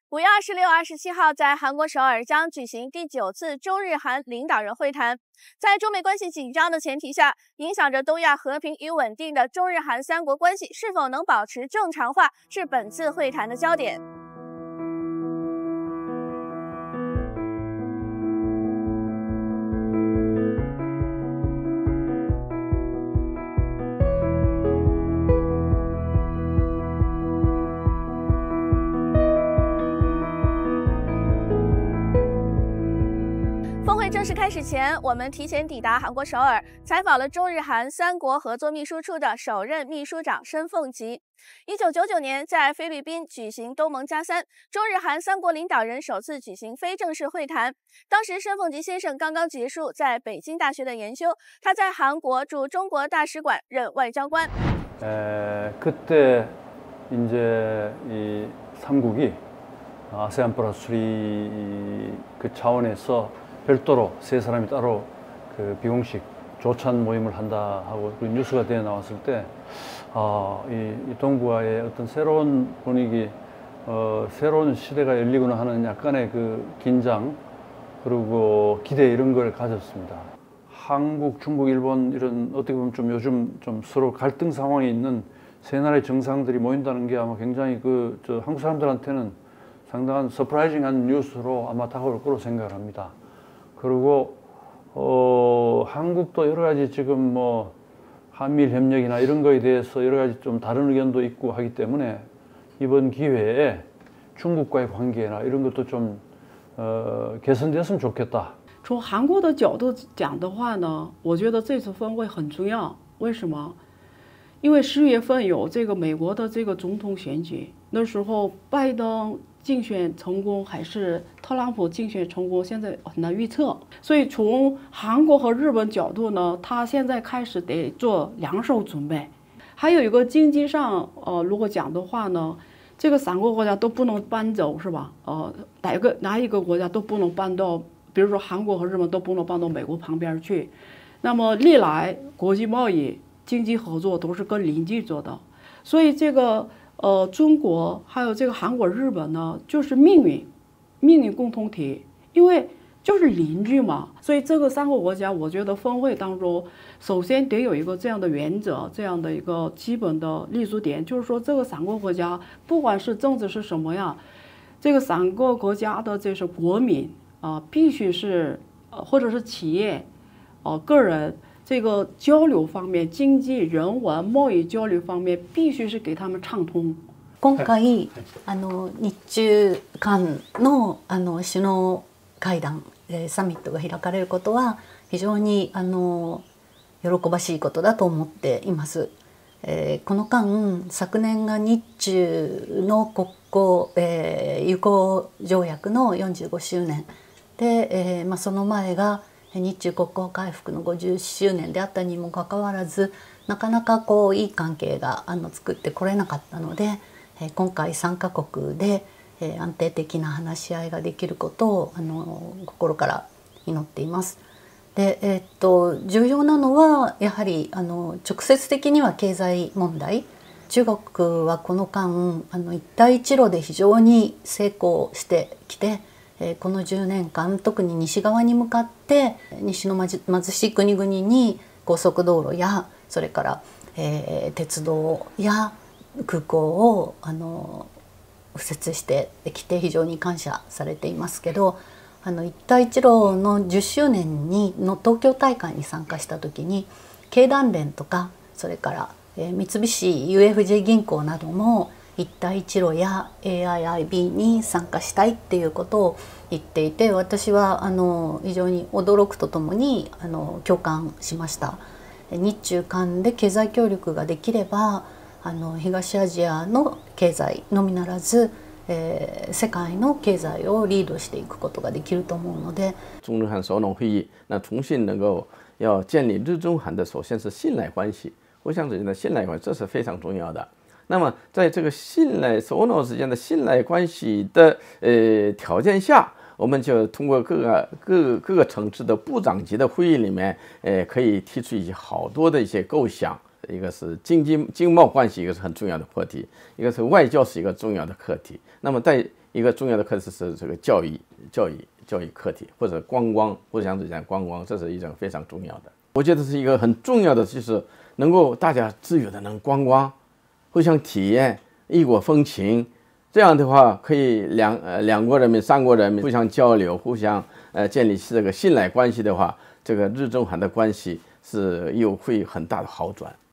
5月26、27号，在韩国首尔将举行第9次中日韩领导人会谈。在中美关系紧张的前提下，影响着东亚和平与稳定的中日韩3国关系是否能保持正常化，是本次会谈的焦点。峰会正式开始前，我们提前抵达韩国首尔，采访了中日韩3国合作秘书处的首任秘书长申凤吉。1999年，在菲律宾举行东盟+3，中日韩3国领导人首次举行非正式会谈。当时申凤吉先生刚刚结束在北京大学的研修，他在韩国驻中国大使馆任外交官。 그때 이제 이 3국이 아세안 플러스 3 그 차원에서 별도로 3사람이 따로 그 비공식 조찬 모임을 한다 하고 그 뉴스가 되어 나왔을 때, 이 동북아의 어떤 새로운 분위기, 새로운 시대가 열리구나 하는 약간의 그 긴장, 그리고 기대 이런 걸 가졌습니다. 한국, 중국, 일본 이런 어떻게 보면 좀 요즘 좀 서로 갈등 상황에 있는 세 나라의 정상들이 모인다는 게 아마 굉장히 한국 사람들한테는 상당한 서프라이징한 뉴스로 아마 다가올 거로 생각을 합니다. 그리고 한국도 여러 가지 지금 뭐 한미일 협력이나 이런 거에 대해서 여러 가지 좀 다른 의견도 있고 하기 때문에 이번 기회에 중국과의 관계나 이런 것도 좀 개선됐으면 좋겠다. 从韩国的角度讲的话呢，我觉得这次峰会很重要。为什么？因为10月份有这个美国的这个总统选举，那时候拜登竞选成功还是特朗普竞选成功，现在很难预测。所以从韩国和日本角度呢，他现在开始得做2手准备。还有一个经济上，如果讲的话呢，这个3个国家都不能搬走，是吧？哪一个国家都不能搬到，比如说韩国和日本都不能搬到美国旁边去。那么历来国际贸易、经济合作都是跟邻居做的，所以这个中国还有这个韩国、日本呢，就是命运共同体，因为就是邻居嘛。所以这个3个国家，我觉得峰会当中，首先得有一个这样的原则，这样的一个基本的立足点，就是说这个3个国家，不管是政治是什么样，这个3个国家的这些国民必须是或者是企业个人。这个交流方面、经济、人文、贸易交流方面，必须是给他们畅通。 今回、日中間の首脳会談、サミットが開かれることは非常に喜ばしいことだと思っています。この間、昨年が日中の国交、友好条約の45周年で、その前が日中国交回復の50周年であったにもかかわらず、なかなかいい関係が作ってこれなかったので、今回3カ国で安定的な話し合いができることを心から祈っています。で、重要なのはやはり直接的には経済問題。中国はこの間一帯一路で非常に成功してきて、この10年間特に西側に向かって西の貧しい国々に高速道路やそれから、鉄道や空港を敷設してきて非常に感謝されていますけど、一帯一路の10周年の東京大会に参加した時に経団連とかそれから、三菱 UFJ 銀行なども一帯一路や AIIB に参加したいっていうことを言っていて、私は非常に驚くとともに共感しました。日中間で経済協力ができれば東アジアの経済のみならず、世界の経済をリードしていくことができると思うので。 中日韩首脑会议，那重新能够要建立日中韩的，首先是信赖关系，互相之间的信赖关系，这是非常重要的。那么，在这个首脑之间的信赖关系的条件下，我们就通过各个层次的部长级的会议里面，可以提出一些好多的一些构想。一个是经贸关系，一个是很重要的课题，一个是外交是一个重要的课题。那么在一个重要的课题是这个教育课题，或者观光，互相之间观光，这是一种非常重要的。我觉得是一个很重要的，就是能够大家自由的能观光，互相体验异国风情。这样的话，可以两国人民、三国人民互相交流，互相建立这个信赖关系的话，这个日中韩的关系又会很大的好转。